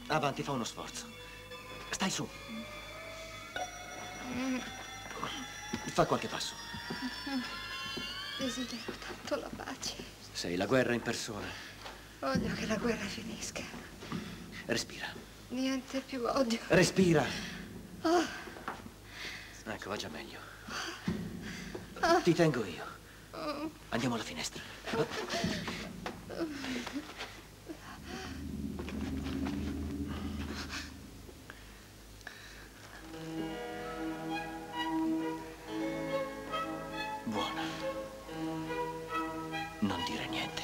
Avanti, fa uno sforzo. Stai su. Fa qualche passo. Desidero tanto la pace. Sei la guerra in persona. Voglio che la guerra finisca. Respira. Niente più odio. Respira. Ecco, va già meglio. Ti tengo io. Andiamo alla finestra. Buona. Non dire niente.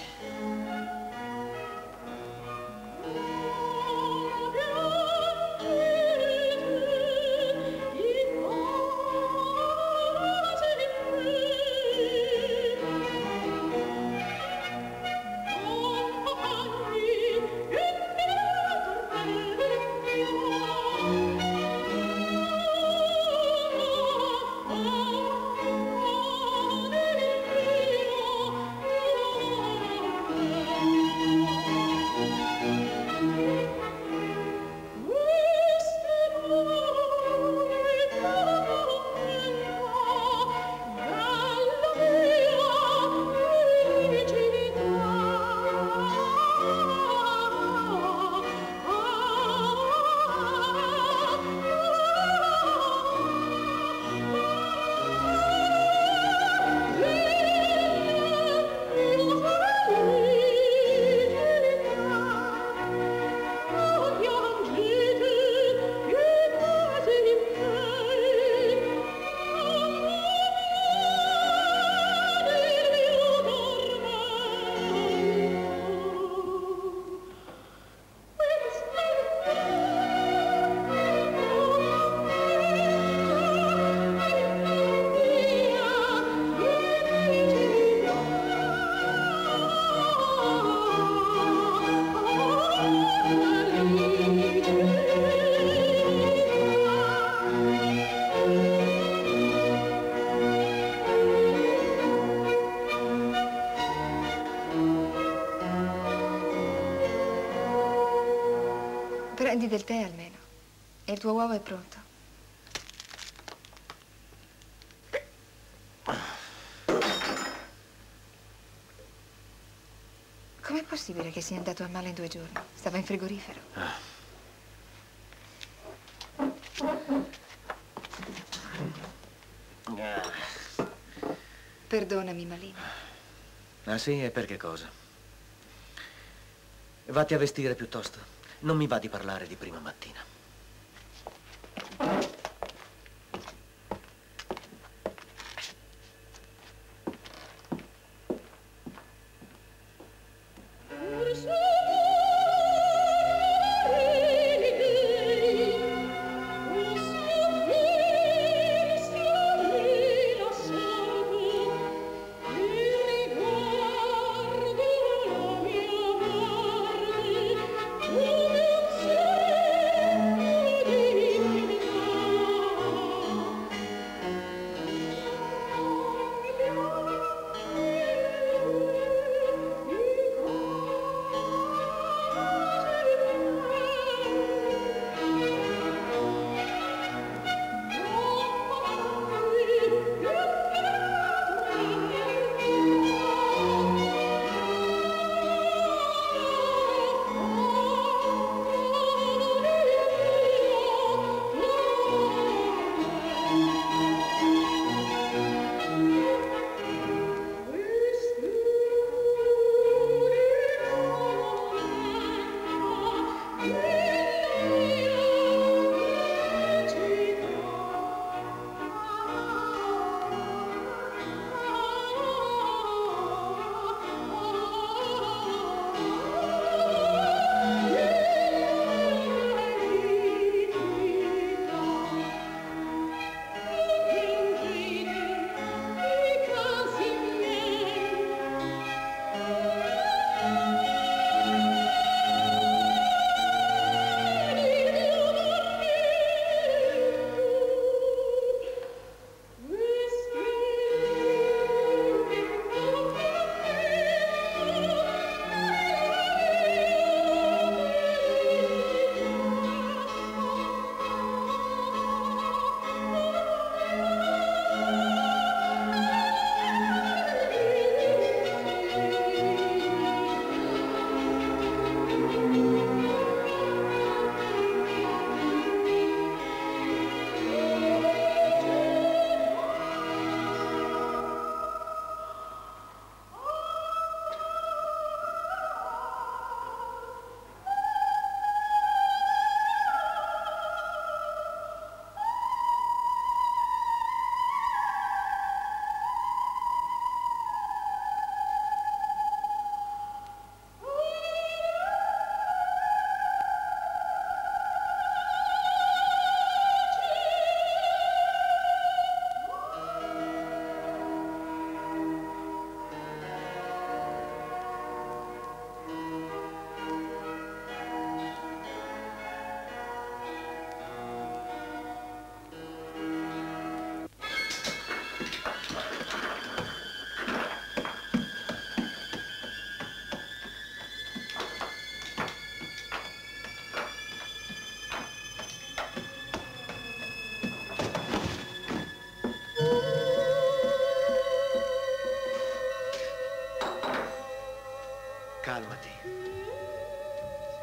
Prendi del tè almeno. E il tuo uovo è pronto. Com'è possibile che sia andato a male in 2 giorni? Stava in frigorifero. Perdonami, Malino. Ah sì? E per che cosa? Vatti a vestire piuttosto. Non mi va di parlare di prima mattina.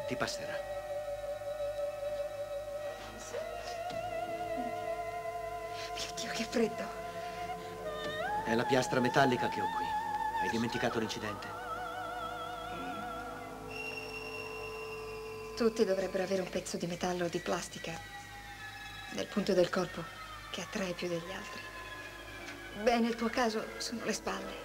Ti passerà. Mio Dio, che freddo. È la piastra metallica che ho qui. Hai dimenticato l'incidente? Tutti dovrebbero avere un pezzo di metallo o di plastica nel punto del corpo che attrae più degli altri. Beh, nel tuo caso sono le spalle.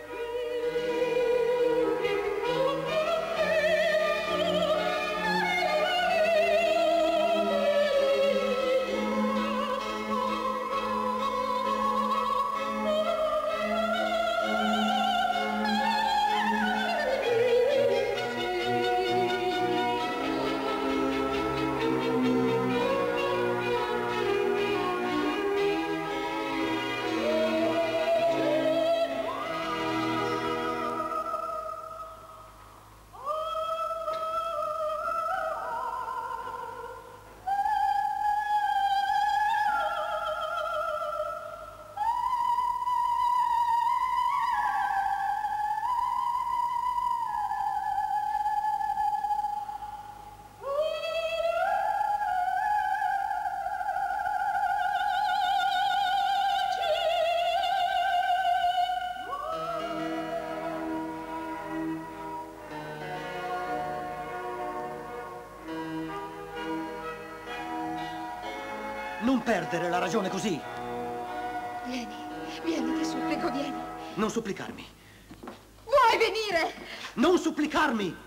Non perdere la ragione così. Vieni, vieni, ti supplico, vieni. Non supplicarmi. Vuoi venire? Non supplicarmi!